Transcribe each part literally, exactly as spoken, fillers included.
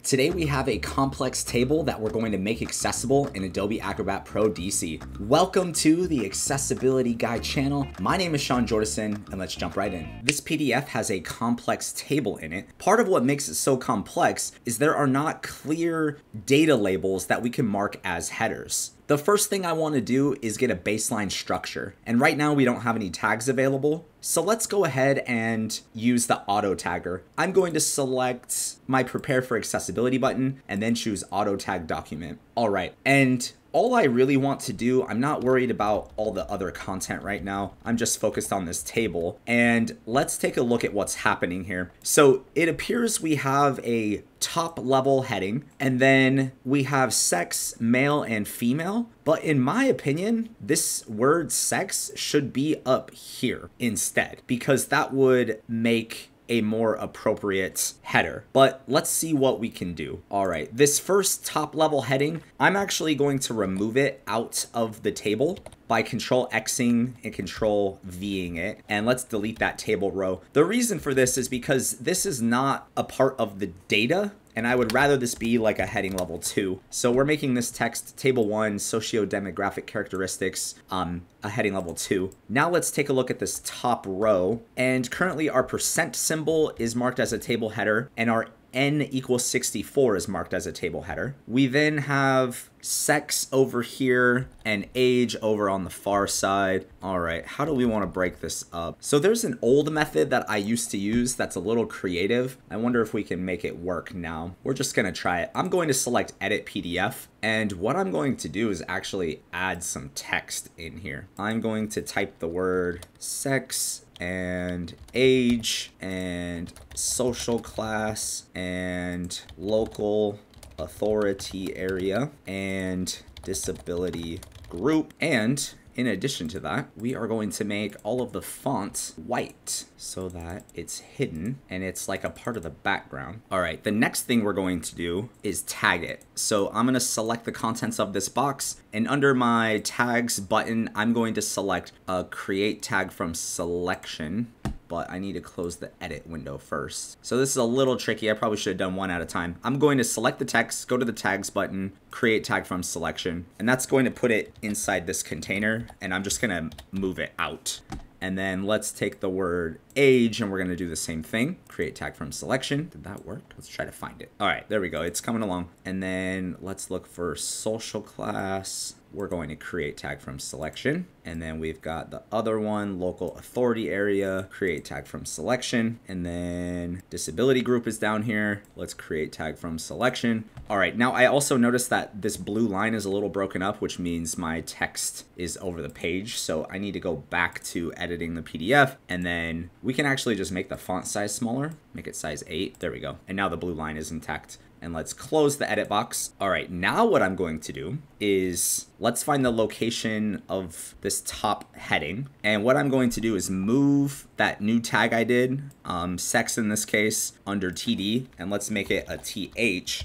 Today we have a complex table that we're going to make accessible in Adobe Acrobat Pro D C. Welcome to the Accessibility Guide channel. My name is Sean Jordison, and let's jump right in. This P D F has a complex table in it. Part of what makes it so complex is there are not clear data labels that we can mark as headers. The first thing I want to do is get a baseline structure, and right now we don't have any tags available. So let's go ahead and use the auto tagger. I'm going to select my prepare for accessibility button and then choose auto tag document. All right, and all I really want to do, I'm not worried about all the other content right now. I'm just focused on this table. And let's take a look at what's happening here. So it appears we have a top level heading, and then we have sex, male and female. But in my opinion, this word sex should be up here instead, because that would make a more appropriate header. But let's see what we can do. All right, this first top level heading, I'm actually going to remove it out of the table by control Xing and control Ving it. And let's delete that table row. The reason for this is because this is not a part of the data, and I would rather this be like a heading level two. So we're making this text table one, socio-demographic characteristics, um, a heading level two. Now let's take a look at this top row. And currently our percent symbol is marked as a table header, and our N equals sixty-four is marked as a table header. We then have sex over here and age over on the far side. All right, how do we want to break this up? So there's an old method that I used to use that's a little creative. I wonder if we can make it work now. We're just gonna try it. I'm going to select edit P D F, and what I'm going to do is actually add some text in here. I'm going to type the word sex and age and social class and local authority area and disability group. And in addition to that, we are going to make all of the fonts white so that it's hidden and it's like a part of the background. All right, the next thing we're going to do is tag it. So I'm gonna select the contents of this box, and under my tags button, I'm going to select a create tag from selection, but I need to close the edit window first. So this is a little tricky. I probably should have done one at a time. I'm going to select the text, go to the tags button, create tag from selection, and that's going to put it inside this container, and I'm just gonna move it out. And then let's take the word age, and we're gonna do the same thing. Create tag from selection. Did that work? Let's try to find it. All right, there we go. It's coming along. And then let's look for social class. We're going to create tag from selection. And then we've got the other one, local authority area, create tag from selection. And then disability group is down here. Let's create tag from selection. All right, now I also noticed that this blue line is a little broken up, which means my text is over the page. So I need to go back to editing the P D F, and then we can actually just make the font size smaller, make it size eight. There we go. And now the blue line is intact. And let's close the edit box. All right, now what I'm going to do is let's find the location of this top heading. And what I'm going to do is move that new tag I did, um, sex in this case, under T D, and let's make it a T H.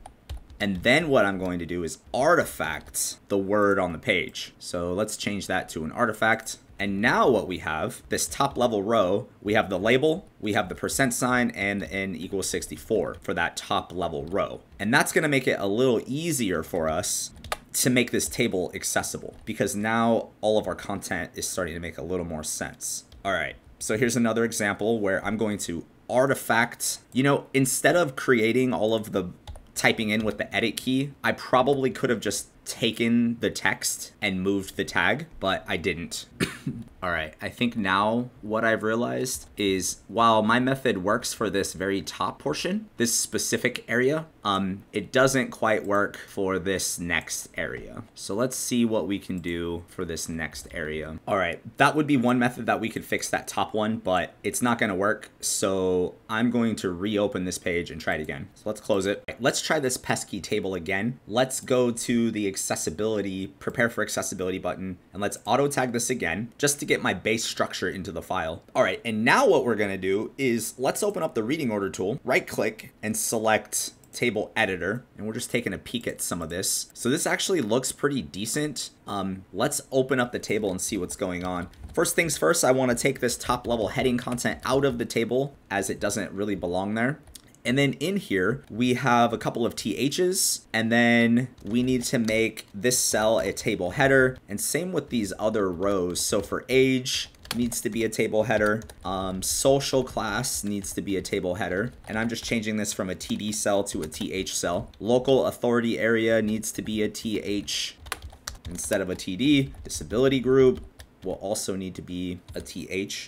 And then what I'm going to do is artifact the word on the page. So let's change that to an artifact. And now what we have, this top level row, we have the label, we have the percent sign, and the N equals sixty-four for that top level row. And that's gonna make it a little easier for us to make this table accessible, because now all of our content is starting to make a little more sense. All right, so here's another example where I'm going to artifact, you know, instead of creating all of the typing in with the edit key, I probably could have just taken the text and moved the tag, but I didn't. All right, I think now what I've realized is while my method works for this very top portion, this specific area, um, it doesn't quite work for this next area. So let's see what we can do for this next area. All right, that would be one method that we could fix that top one, but it's not gonna work. So I'm going to reopen this page and try it again. So let's close it. Right, let's try this pesky table again. Let's go to the accessibility, prepare for accessibility button, and let's auto tag this again, just to get my base structure into the file. All right, and now what we're gonna do is let's open up the reading order tool, right click and select table editor, and we're just taking a peek at some of this. So this actually looks pretty decent. Um, let's open up the table and see what's going on. First things first, I wanna take this top level heading content out of the table as it doesn't really belong there. And then in here, we have a couple of T H's, and then we need to make this cell a table header, and same with these other rows. So for age, needs to be a table header. Um, social class needs to be a table header. And I'm just changing this from a T D cell to a T H cell. Local authority area needs to be a T H instead of a T D. Disability group will also need to be a T H.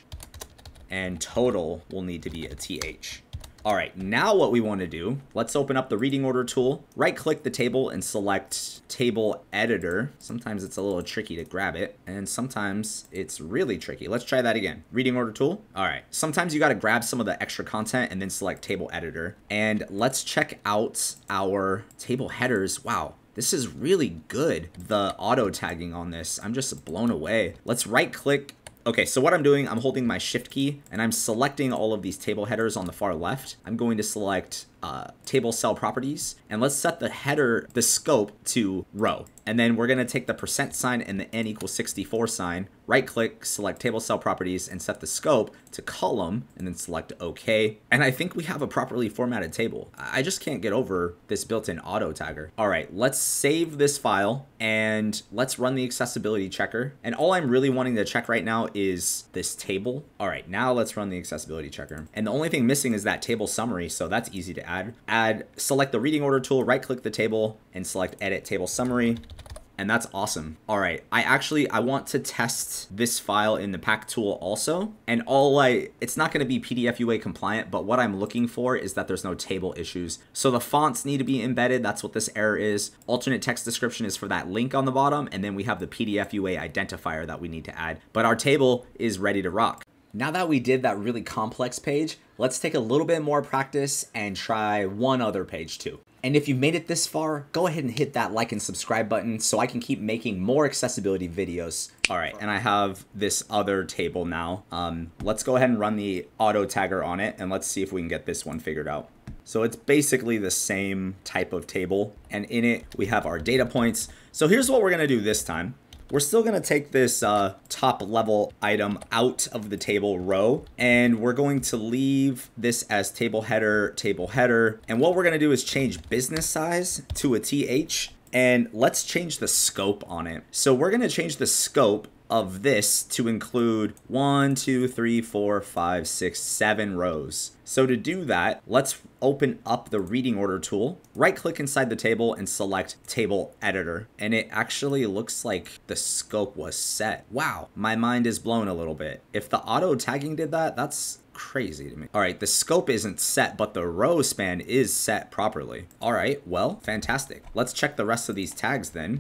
And total will need to be a T H. All right, now what we want to do, let's open up the reading order tool, right click the table and select table editor. Sometimes it's a little tricky to grab it, and sometimes it's really tricky. Let's try that again. Reading order tool. All right, sometimes you got to grab some of the extra content and then select table editor. And let's check out our table headers. Wow. This is really good. The auto tagging on this, I'm just blown away. Let's right click. Okay, so what I'm doing, I'm holding my shift key and I'm selecting all of these table headers on the far left. I'm going to select uh, table cell properties, and let's set the header, the scope to row. And then we're gonna take the percent sign and the n equals sixty-four sign, right click, select table cell properties and set the scope to column, and then select OK. And I think we have a properly formatted table. I just can't get over this built-in auto tagger. All right, let's save this file and let's run the accessibility checker. And all I'm really wanting to check right now is this table. All right, now let's run the accessibility checker. And the only thing missing is that table summary, so that's easy to add. Add, select the reading order tool, right click the table and select edit table summary. And that's awesome. All right, I actually, I want to test this file in the pack tool also. And all I, it's not gonna be P D F U A compliant, but what I'm looking for is that there's no table issues. So the fonts need to be embedded. That's what this error is. Alternate text description is for that link on the bottom. And then we have the P D F U A identifier that we need to add. But our table is ready to rock. Now that we did that really complex page, let's take a little bit more practice and try one other page too. And if you've made it this far, go ahead and hit that like and subscribe button so I can keep making more accessibility videos. All right, and I have this other table now. Um, let's go ahead and run the auto tagger on it, and let's see if we can get this one figured out. So it's basically the same type of table, and in it we have our data points. So here's what we're gonna do this time. We're still gonna take this uh, top level item out of the table row, and we're going to leave this as table header, table header. And what we're gonna do is change business size to a T H, and let's change the scope on it. So we're gonna change the scope of this to include one, two, three, four, five, six, seven rows. So to do that, let's open up the reading order tool, right click inside the table and select table editor. And it actually looks like the scope was set. Wow, my mind is blown a little bit. If the auto tagging did that, that's crazy to me. All right, the scope isn't set, but the row span is set properly. All right, well, fantastic. Let's check the rest of these tags then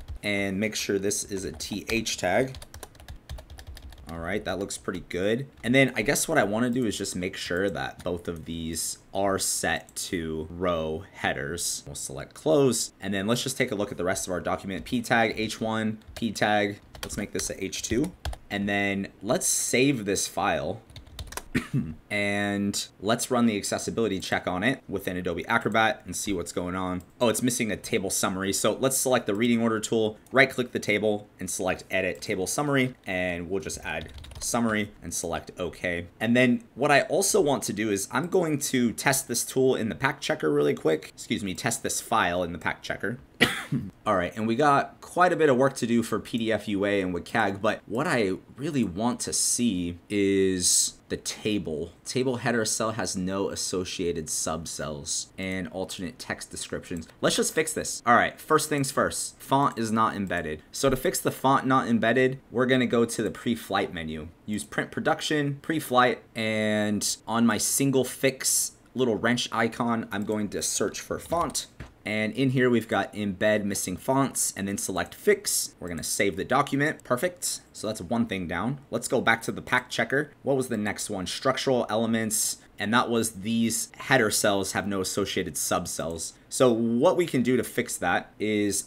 and make sure this is a T H tag. All right, that looks pretty good. And then I guess what I want to do is just make sure that both of these are set to row headers. We'll select close, and then let's just take a look at the rest of our document. P tag, H one, P tag. Let's make this a H two. And then let's save this file. And let's run the accessibility check on it within Adobe Acrobat and see what's going on. Oh, it's missing a table summary. So let's select the reading order tool, right click the table and select edit table summary. And we'll just add summary and select OK. And then what I also want to do is I'm going to test this tool in the pack checker really quick. Excuse me, test this file in the pack checker. All right, and we got quite a bit of work to do for P D F U A and W C A G, but what I really want to see is the table. Table header cell has no associated subcells and alternate text descriptions. Let's just fix this. All right, first things first, font is not embedded. So to fix the font not embedded, we're gonna go to the pre-flight menu, use print production, pre-flight, and on my single fix little wrench icon, I'm going to search for font. And in here, we've got embed missing fonts and then select fix. We're gonna save the document, perfect. So that's one thing down. Let's go back to the pack checker. What was the next one? Structural elements. And that was these header cells have no associated subcells. So what we can do to fix that is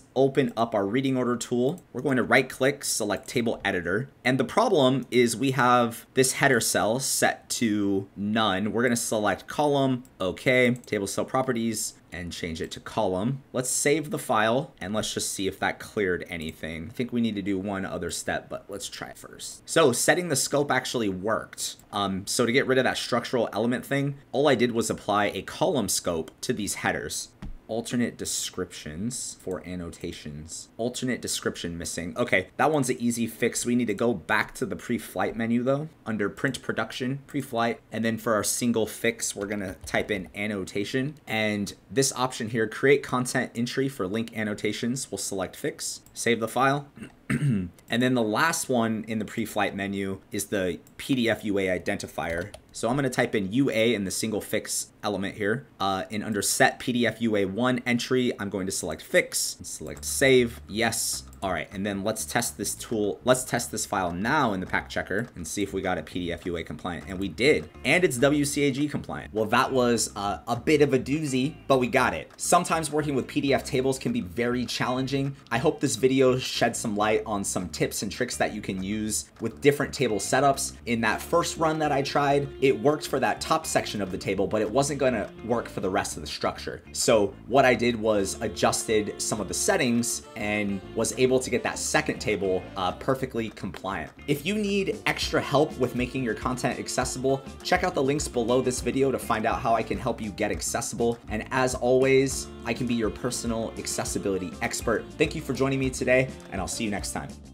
open up our reading order tool. We're going to right click, select table editor. And the problem is we have this header cell set to none. We're going to select column, okay, table cell properties, and change it to column. Let's save the file and let's just see if that cleared anything. I think we need to do one other step, but let's try it first. So setting the scope actually worked. Um, so to get rid of that structural element thing, all I did was apply a column scope to these headers. Alternate descriptions for annotations. Alternate description missing. Okay, that one's an easy fix. We need to go back to the pre-flight menu though, under print production, pre-flight. And then for our single fix, we're gonna type in annotation. And this option here, create content entry for link annotations, we'll select fix, save the file. And then the last one in the pre-flight menu is the P D F U A identifier. So I'm going to type in U A in the single fix element here. Uh, and under set P D F U A one entry, I'm going to select fix, and select save, yes. All right, and then let's test this tool. Let's test this file now in the pack checker and see if we got it P D F U A compliant. And we did, and it's W C A G compliant. Well, that was uh, a bit of a doozy, but we got it. Sometimes working with P D F tables can be very challenging. I hope this video shed some light on some tips and tricks that you can use with different table setups. In that first run that I tried, it worked for that top section of the table, but it wasn't gonna work for the rest of the structure. So what I did was adjusted some of the settings and was able to get that second table uh, perfectly compliant. If you need extra help with making your content accessible, check out the links below this video to find out how I can help you get accessible. And as always, I can be your personal accessibility expert. Thank you for joining me today, and I'll see you next time.